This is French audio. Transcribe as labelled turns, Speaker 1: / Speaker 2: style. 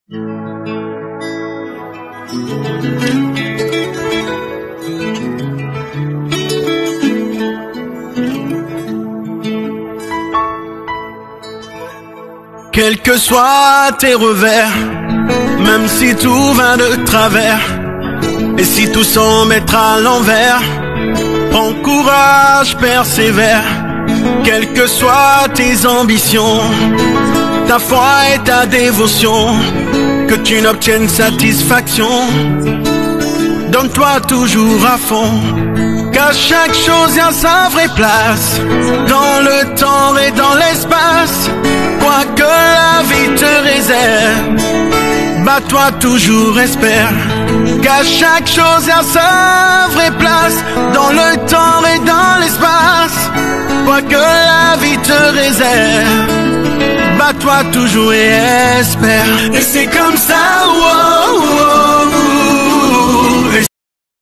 Speaker 1: Quels que soient tes revers, même si tout va de travers, et si tout semble être à l'envers, prends courage, persévère. Quelles que soient tes ambitions, ta foi et ta dévotion, que tu n'obtiennes satisfaction, donne-toi toujours à fond. Qu'à chaque chose y a sa vraie place, dans le temps et dans l'espace, quoi que la vie te réserve, bats-toi toujours, espère. Qu'à chaque chose y a sa vraie place, dans le temps et dans l'espace, quoi que la vie te réserve, bats-toi toujours et espère. Et c'est comme ça,